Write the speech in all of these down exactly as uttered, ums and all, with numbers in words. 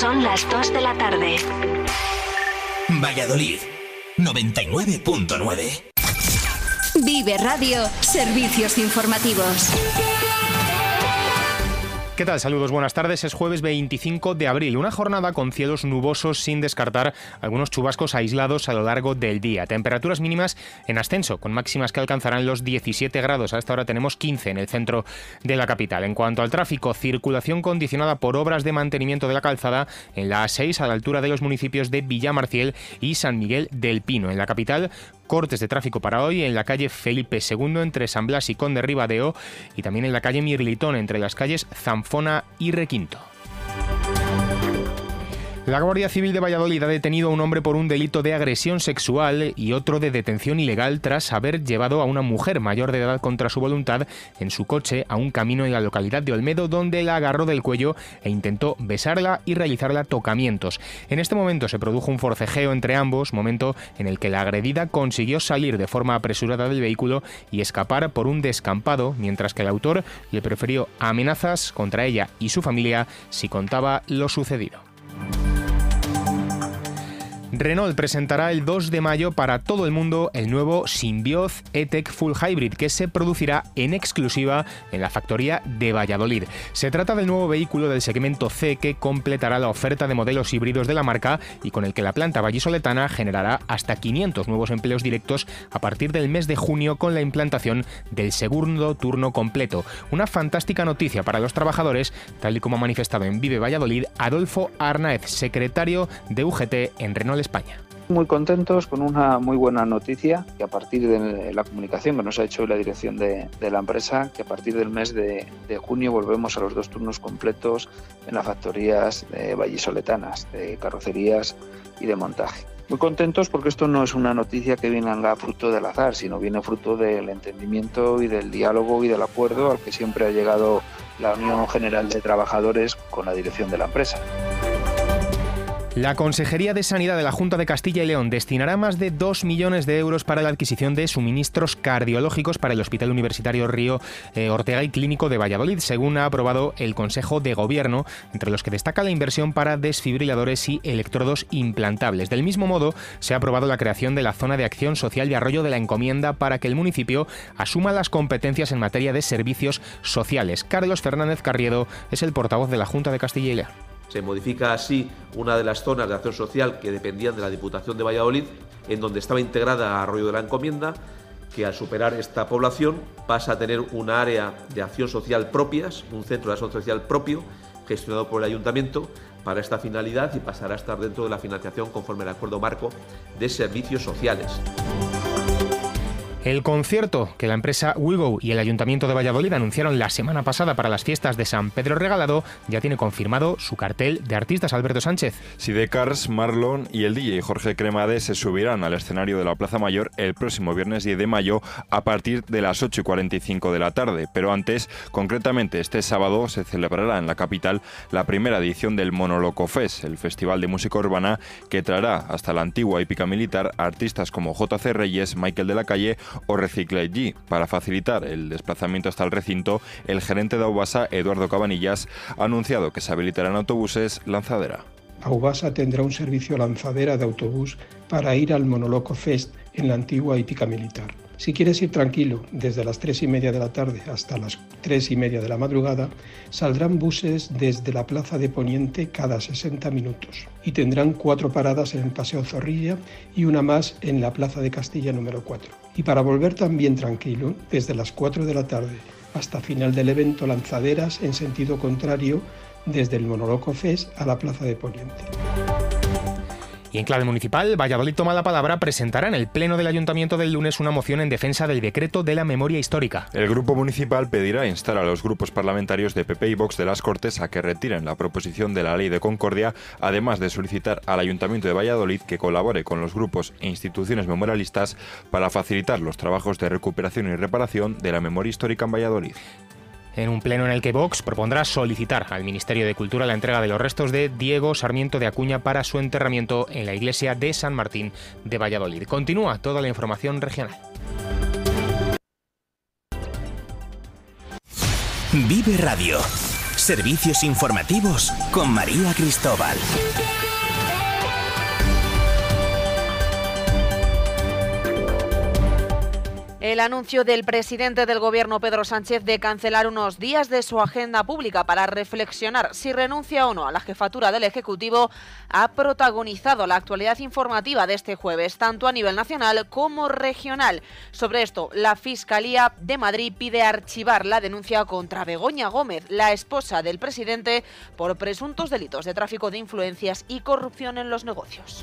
Son las dos de la tarde. Valladolid, noventa y nueve punto nueve. Vive Radio, servicios informativos. ¿Qué tal? Saludos, buenas tardes. Es jueves veinticinco de abril, una jornada con cielos nubosos sin descartar algunos chubascos aislados a lo largo del día. Temperaturas mínimas en ascenso, con máximas que alcanzarán los diecisiete grados. A esta hora tenemos quince en el centro de la capital. En cuanto al tráfico, circulación condicionada por obras de mantenimiento de la calzada en la A seis a la altura de los municipios de Villamarciel y San Miguel del Pino. En la capital, cortes de tráfico para hoy en la calle Felipe segundo entre San Blas y Conde Ribadeo y también en la calle Mirlitón entre las calles Zanfona y Requinto. La Guardia Civil de Valladolid ha detenido a un hombre por un delito de agresión sexual y otro de detención ilegal tras haber llevado a una mujer mayor de edad contra su voluntad en su coche a un camino en la localidad de Olmedo, donde la agarró del cuello e intentó besarla y realizarle tocamientos. En este momento se produjo un forcejeo entre ambos, momento en el que la agredida consiguió salir de forma apresurada del vehículo y escapar por un descampado, mientras que el autor le prefirió amenazas contra ella y su familia si contaba lo sucedido. Renault presentará el dos de mayo para todo el mundo el nuevo Symbioz E-Tech Full Hybrid, que se producirá en exclusiva en la factoría de Valladolid. Se trata del nuevo vehículo del segmento C que completará la oferta de modelos híbridos de la marca y con el que la planta vallisoletana generará hasta quinientos nuevos empleos directos a partir del mes de junio con la implantación del segundo turno completo. Una fantástica noticia para los trabajadores, tal y como ha manifestado en Vive Valladolid Adolfo Arnaez, secretario de U G T en Renault España. Muy contentos con una muy buena noticia, que a partir de la comunicación que nos ha hecho la dirección de, de la empresa, que a partir del mes de, de junio volvemos a los dos turnos completos en las factorías eh, vallisoletanas, de carrocerías y de montaje. Muy contentos porque esto no es una noticia que venga fruto del azar, sino viene fruto del entendimiento y del diálogo y del acuerdo al que siempre ha llegado la Unión General de Trabajadores con la dirección de la empresa. La Consejería de Sanidad de la Junta de Castilla y León destinará más de dos millones de euros para la adquisición de suministros cardiológicos para el Hospital Universitario Río eh, Ortega y Clínico de Valladolid, según ha aprobado el Consejo de Gobierno, entre los que destaca la inversión para desfibriladores y electrodos implantables. Del mismo modo, se ha aprobado la creación de la Zona de Acción Social de Arroyo de la Encomienda para que el municipio asuma las competencias en materia de servicios sociales. Carlos Fernández Carriedo es el portavoz de la Junta de Castilla y León. Se modifica así una de las zonas de acción social que dependían de la Diputación de Valladolid, en donde estaba integrada Arroyo de la Encomienda, que al superar esta población pasa a tener un área de acción social propias, un centro de acción social propio, gestionado por el Ayuntamiento para esta finalidad y pasará a estar dentro de la financiación conforme al acuerdo marco de servicios sociales. El concierto que la empresa Wigo y el Ayuntamiento de Valladolid anunciaron la semana pasada para las fiestas de San Pedro Regalado ya tiene confirmado su cartel de artistas. Alberto Sánchez. Sidecars, Marlon y el D J Jorge Cremades se subirán al escenario de la Plaza Mayor el próximo viernes diez de mayo a partir de las ocho y cuarenta y cinco de la tarde. Pero antes, concretamente este sábado, se celebrará en la capital la primera edición del Monoloco Fest, el festival de música urbana que traerá hasta la antigua hípica militar a artistas como J C Reyes, Michael de la Calle o Recicle G. Para facilitar el desplazamiento hasta el recinto, el gerente de Aubasa, Eduardo Cabanillas, ha anunciado que se habilitarán autobuses lanzadera. Aubasa tendrá un servicio lanzadera de autobús para ir al Monoloco Fest en la antigua hípica militar. Si quieres ir tranquilo, desde las tres y media de la tarde hasta las tres y media de la madrugada, saldrán buses desde la Plaza de Poniente cada sesenta minutos y tendrán cuatro paradas en el Paseo Zorrilla y una más en la Plaza de Castilla número cuatro. Y para volver también tranquilo, desde las cuatro de la tarde hasta final del evento, lanzaderas en sentido contrario desde el Monoloco Fest a la Plaza de Poniente. Y en clave municipal, Valladolid Toma la Palabra presentará en el Pleno del Ayuntamiento del lunes una moción en defensa del decreto de la memoria histórica. El Grupo Municipal pedirá instar a los grupos parlamentarios de P P y Vox de las Cortes a que retiren la proposición de la Ley de Concordia, además de solicitar al Ayuntamiento de Valladolid que colabore con los grupos e instituciones memorialistas para facilitar los trabajos de recuperación y reparación de la memoria histórica en Valladolid. En un pleno en el que Vox propondrá solicitar al Ministerio de Cultura la entrega de los restos de Diego Sarmiento de Acuña para su enterramiento en la iglesia de San Martín de Valladolid. Continúa toda la información regional. Vive Radio. Servicios informativos con María Cristóbal. El anuncio del presidente del Gobierno, Pedro Sánchez, de cancelar unos días de su agenda pública para reflexionar si renuncia o no a la jefatura del Ejecutivo ha protagonizado la actualidad informativa de este jueves, tanto a nivel nacional como regional. Sobre esto, la Fiscalía de Madrid pide archivar la denuncia contra Begoña Gómez, la esposa del presidente, por presuntos delitos de tráfico de influencias y corrupción en los negocios.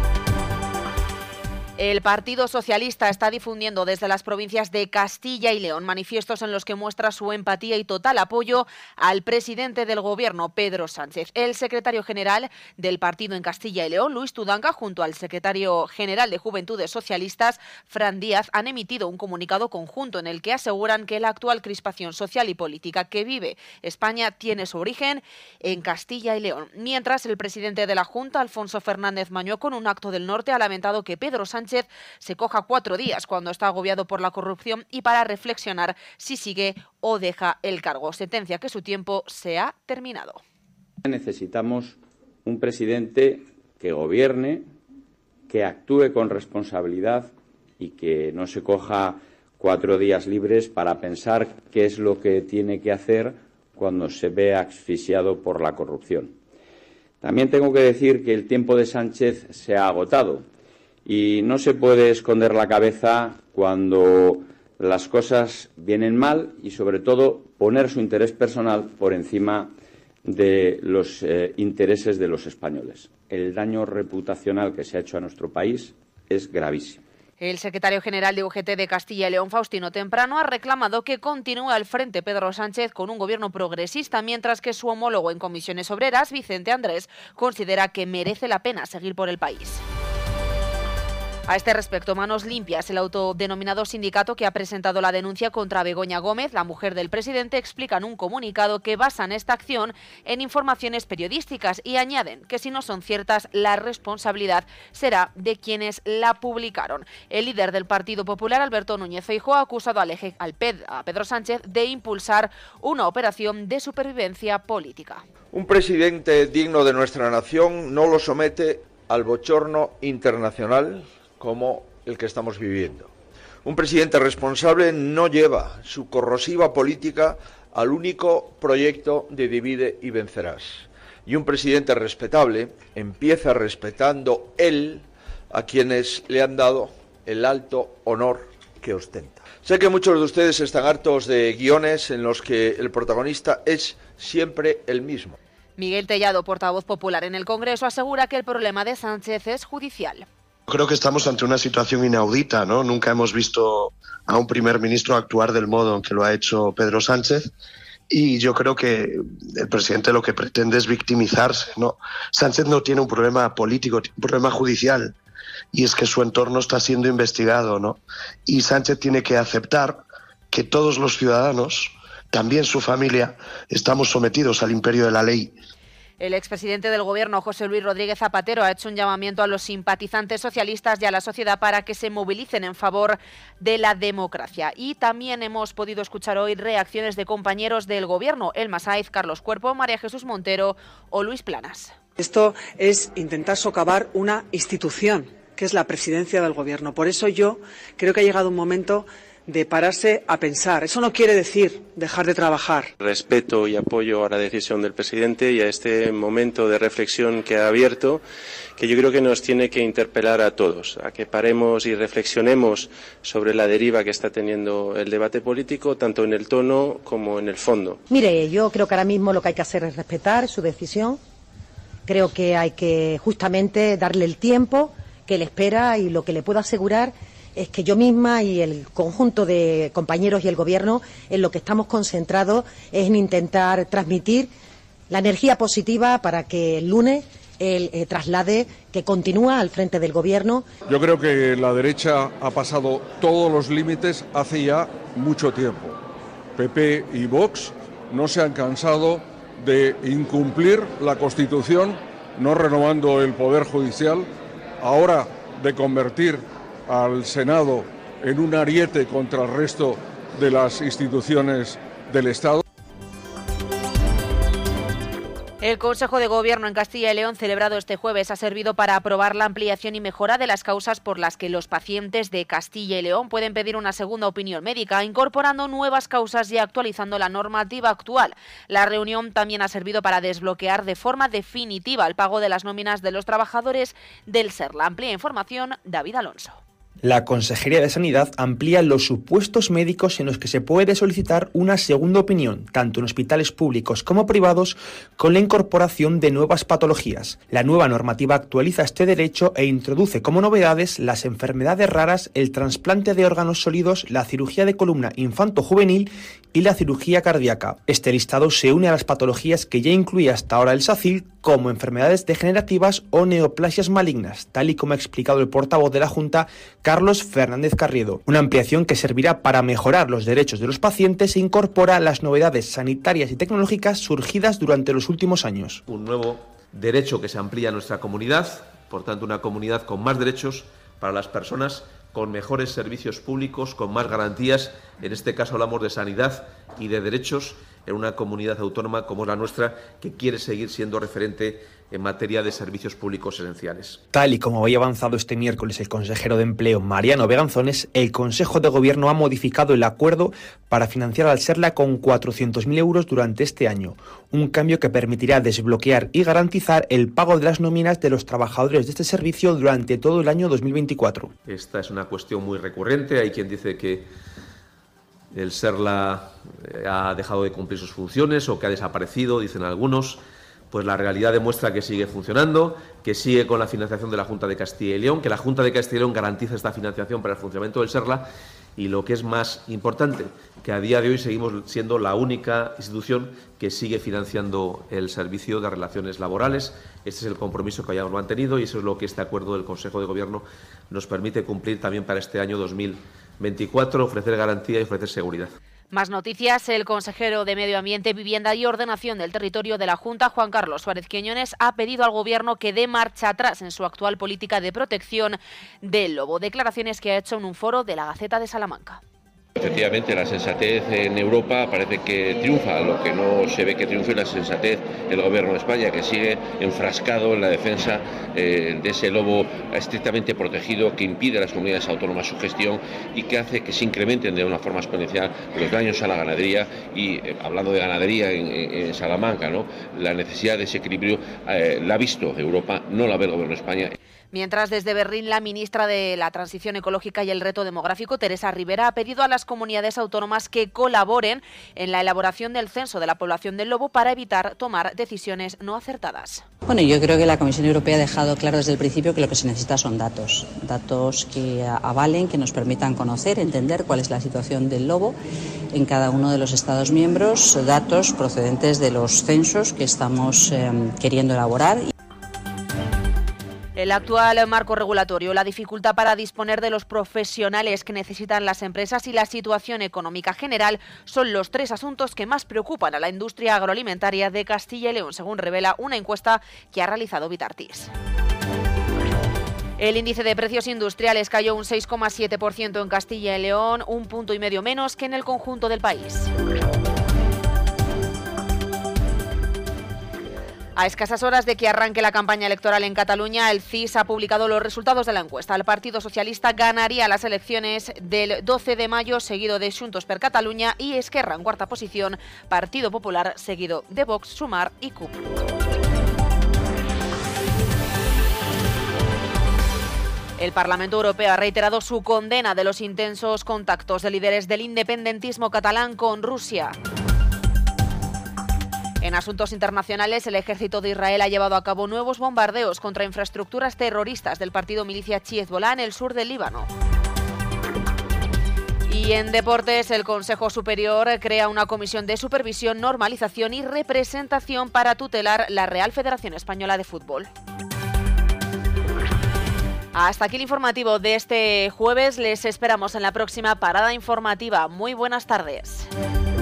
El Partido Socialista está difundiendo desde las provincias de Castilla y León manifiestos en los que muestra su empatía y total apoyo al presidente del Gobierno, Pedro Sánchez. El secretario general del partido en Castilla y León, Luis Tudanca, junto al secretario general de Juventudes Socialistas, Fran Díaz, han emitido un comunicado conjunto en el que aseguran que la actual crispación social y política que vive España tiene su origen en Castilla y León. Mientras, el presidente de la Junta, Alfonso Fernández Mañueco, en un acto del norte, ha lamentado que Pedro Sánchez se coja cuatro días cuando está agobiado por la corrupción y para reflexionar si sigue o deja el cargo. Sentencia que su tiempo se ha terminado. Necesitamos un presidente que gobierne, que actúe con responsabilidad y que no se coja cuatro días libres para pensar qué es lo que tiene que hacer cuando se ve asfixiado por la corrupción. También tengo que decir que el tiempo de Sánchez se ha agotado. Y no se puede esconder la cabeza cuando las cosas vienen mal y, sobre todo, poner su interés personal por encima de los eh, intereses de los españoles. El daño reputacional que se ha hecho a nuestro país es gravísimo. El secretario general de U G T de Castilla y León, Faustino Temprano, ha reclamado que continúe al frente Pedro Sánchez con un gobierno progresista, mientras que su homólogo en Comisiones Obreras, Vicente Andrés, considera que merece la pena seguir por el país. A este respecto, Manos Limpias, el autodenominado sindicato que ha presentado la denuncia contra Begoña Gómez, la mujer del presidente, explica en un comunicado que basan esta acción en informaciones periodísticas y añaden que si no son ciertas, la responsabilidad será de quienes la publicaron. El líder del Partido Popular, Alberto Núñez Feijóo, ha acusado al eje, al Ped, a Pedro Sánchez de impulsar una operación de supervivencia política. Un presidente digno de nuestra nación no lo somete al bochorno internacional como el que estamos viviendo. Un presidente responsable no lleva su corrosiva política al único proyecto de divide y vencerás. Y un presidente respetable empieza respetando él a quienes le han dado el alto honor que ostenta. Sé que muchos de ustedes están hartos de guiones en los que el protagonista es siempre el mismo. Miguel Tellado, portavoz popular en el Congreso, asegura que el problema de Sánchez es judicial. Creo que estamos ante una situación inaudita, ¿no? Nunca hemos visto a un primer ministro actuar del modo en que lo ha hecho Pedro Sánchez y yo creo que el presidente lo que pretende es victimizarse, ¿no? Sánchez no tiene un problema político, tiene un problema judicial y es que su entorno está siendo investigado, ¿no? Y Sánchez tiene que aceptar que todos los ciudadanos, también su familia, estamos sometidos al imperio de la ley. El expresidente del Gobierno, José Luis Rodríguez Zapatero, ha hecho un llamamiento a los simpatizantes socialistas y a la sociedad para que se movilicen en favor de la democracia. Y también hemos podido escuchar hoy reacciones de compañeros del Gobierno, Elma Saiz, Carlos Cuerpo, María Jesús Montero o Luis Planas. Esto es intentar socavar una institución, que es la presidencia del Gobierno. Por eso yo creo que ha llegado un momento de pararse a pensar. Eso no quiere decir dejar de trabajar. Respeto y apoyo a la decisión del presidente y a este momento de reflexión que ha abierto, que yo creo que nos tiene que interpelar a todos, a que paremos y reflexionemos sobre la deriva que está teniendo el debate político, tanto en el tono como en el fondo. Mire, yo creo que ahora mismo lo que hay que hacer es respetar su decisión. Creo que hay que justamente darle el tiempo que le espera y lo que le puedo asegurar es que yo misma y el conjunto de compañeros y el Gobierno en lo que estamos concentrados es en intentar transmitir la energía positiva para que el lunes él eh, traslade que continúa al frente del Gobierno. Yo creo que la derecha ha pasado todos los límites hace ya mucho tiempo. P P y Vox no se han cansado de incumplir la Constitución, no renovando el Poder Judicial, ahora de convertir al Senado en un ariete contra el resto de las instituciones del Estado. El Consejo de Gobierno en Castilla y León, celebrado este jueves, ha servido para aprobar la ampliación y mejora de las causas por las que los pacientes de Castilla y León pueden pedir una segunda opinión médica, incorporando nuevas causas y actualizando la normativa actual. La reunión también ha servido para desbloquear de forma definitiva el pago de las nóminas de los trabajadores del SERLA. Amplia información, David Alonso. La Consejería de Sanidad amplía los supuestos médicos en los que se puede solicitar una segunda opinión, tanto en hospitales públicos como privados, con la incorporación de nuevas patologías. La nueva normativa actualiza este derecho e introduce como novedades las enfermedades raras, el trasplante de órganos sólidos, la cirugía de columna infanto-juvenil y la cirugía cardíaca. Este listado se une a las patologías que ya incluía hasta ahora el SACIL, como enfermedades degenerativas o neoplasias malignas, tal y como ha explicado el portavoz de la Junta, Carlos Fernández Carriedo. Una ampliación que servirá para mejorar los derechos de los pacientes e incorpora las novedades sanitarias y tecnológicas surgidas durante los últimos años. Un nuevo derecho que se amplía en nuestra comunidad, por tanto una comunidad con más derechos para las personas, con mejores servicios públicos, con más garantías. En este caso hablamos de sanidad y de derechos en una comunidad autónoma como la nuestra, que quiere seguir siendo referente en materia de servicios públicos esenciales. Tal y como había avanzado este miércoles el consejero de Empleo, Mariano Beganzones, el Consejo de Gobierno ha modificado el acuerdo para financiar al SERLA con cuatrocientos mil euros durante este año, un cambio que permitirá desbloquear y garantizar el pago de las nóminas de los trabajadores de este servicio durante todo el año dos mil veinticuatro. Esta es una cuestión muy recurrente. Hay quien dice que el SERLA ha dejado de cumplir sus funciones o que ha desaparecido, dicen algunos. Pues la realidad demuestra que sigue funcionando, que sigue con la financiación de la Junta de Castilla y León, que la Junta de Castilla y León garantiza esta financiación para el funcionamiento del SERLA y, lo que es más importante, que a día de hoy seguimos siendo la única institución que sigue financiando el servicio de relaciones laborales. Este es el compromiso que hayamos mantenido y eso es lo que este acuerdo del Consejo de Gobierno nos permite cumplir también para este año dos mil veinticuatro, ofrecer garantía y ofrecer seguridad. Más noticias. El consejero de Medio Ambiente, Vivienda y Ordenación del Territorio de la Junta, Juan Carlos Suárez Quiñones, ha pedido al Gobierno que dé marcha atrás en su actual política de protección del lobo. Declaraciones que ha hecho en un foro de la Gaceta de Salamanca. Efectivamente, la sensatez en Europa parece que triunfa. Lo que no se ve que triunfe es la sensatez del Gobierno de España, que sigue enfrascado en la defensa eh, de ese lobo estrictamente protegido, que impide a las comunidades autónomas su gestión y que hace que se incrementen de una forma exponencial los daños a la ganadería. Y eh, hablando de ganadería en, en Salamanca, ¿no?, la necesidad de ese equilibrio eh, la ha visto Europa, no la ve el Gobierno de España. Mientras, desde Berlín, la ministra de la Transición Ecológica y el Reto Demográfico, Teresa Rivera, ha pedido a las comunidades autónomas que colaboren en la elaboración del censo de la población del lobo para evitar tomar decisiones no acertadas. Bueno, yo creo que la Comisión Europea ha dejado claro desde el principio que lo que se necesita son datos, datos que avalen, que nos permitan conocer, entender cuál es la situación del lobo en cada uno de los Estados miembros, datos procedentes de los censos que estamos eh, queriendo elaborar. El actual marco regulatorio, la dificultad para disponer de los profesionales que necesitan las empresas y la situación económica general son los tres asuntos que más preocupan a la industria agroalimentaria de Castilla y León, según revela una encuesta que ha realizado Vitartis. El índice de precios industriales cayó un seis coma siete por ciento en Castilla y León, un punto y medio menos que en el conjunto del país. A escasas horas de que arranque la campaña electoral en Cataluña, el C I S ha publicado los resultados de la encuesta. El Partido Socialista ganaría las elecciones del doce de mayo, seguido de Juntos per Catalunya, y Esquerra en cuarta posición, Partido Popular seguido de Vox, Sumar y C U P. El Parlamento Europeo ha reiterado su condena de los intensos contactos de líderes del independentismo catalán con Rusia. En asuntos internacionales, el ejército de Israel ha llevado a cabo nuevos bombardeos contra infraestructuras terroristas del partido milicia Hezbolá en el sur del Líbano. Y en deportes, el Consejo Superior crea una comisión de supervisión, normalización y representación para tutelar la Real Federación Española de Fútbol. Hasta aquí el informativo de este jueves. Les esperamos en la próxima parada informativa. Muy buenas tardes.